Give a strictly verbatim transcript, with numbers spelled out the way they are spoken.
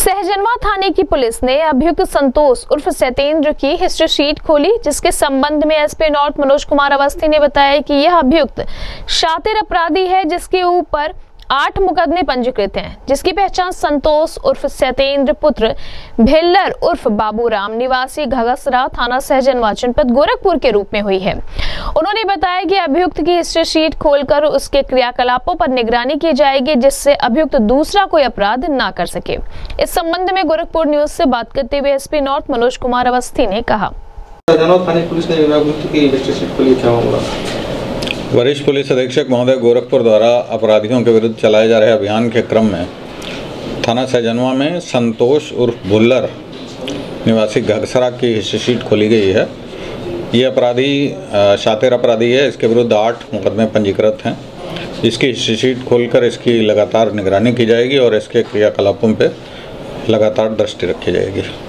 सहजनवा थाने की पुलिस ने अभियुक्त संतोष उर्फ सत्येंद्र की हिस्ट्री शीट खोली, जिसके संबंध में एसपी नॉर्थ मनोज कुमार अवस्थी ने बताया कि यह अभियुक्त शातिर अपराधी है, जिसके ऊपर आठ मुकदमे पंजीकृत हैं, जिसकी पहचान संतोष उर्फ सत्येंद्र पुत्र भेल्लर उर्फ बाबूराम निवासी घगसरा थाना सहजनवा जनपद गोरखपुर के रूप में हुई है। उन्होंने बताया कि अभियुक्त की हिस्ट्री शीट खोलकर उसके क्रियाकलापों पर निगरानी की जाएगी, जिससे अभियुक्त दूसरा कोई अपराध ना कर सके। इस संबंध में गोरखपुर न्यूज से बात करते हुए एसपी नॉर्थ मनोज कुमार अवस्थी ने कहा, वरिष्ठ पुलिस अधीक्षक महोदय गोरखपुर द्वारा अपराधियों के विरुद्ध चलाए जा रहे अभियान के क्रम में थाना सहजनवा में संतोष उर्फ भुल्लर निवासी घगसरा की हिस्ट्री शीट खोली गई है। ये अपराधी शातिर अपराधी है। इसके विरुद्ध आठ मुकदमे पंजीकृत हैं। इसकी हिस्ट्री शीट खोलकर इसकी लगातार निगरानी की जाएगी और इसके क्रियाकलापों पर लगातार दृष्टि रखी जाएगी।